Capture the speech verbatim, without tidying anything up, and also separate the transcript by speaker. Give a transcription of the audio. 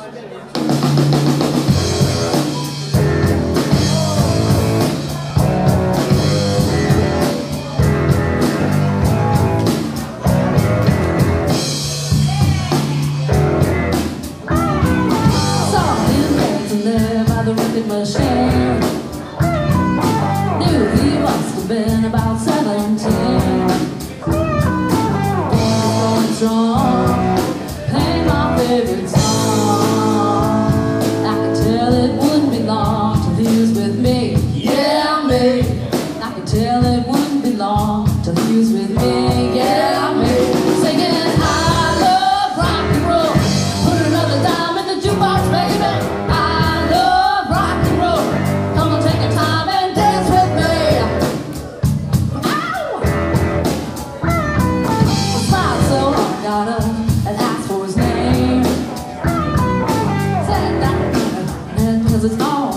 Speaker 1: Machine. Knew he must have been about seventeen. Going strong, playing my favorite song. I could tell it wouldn't be long till he was with me. Yeah, me. I could tell it wouldn't be long till he was with me. Yeah, me. Singing, I love rock and roll. Put another dime in the jukebox, baby. And asked for his name. Said that, and because it's all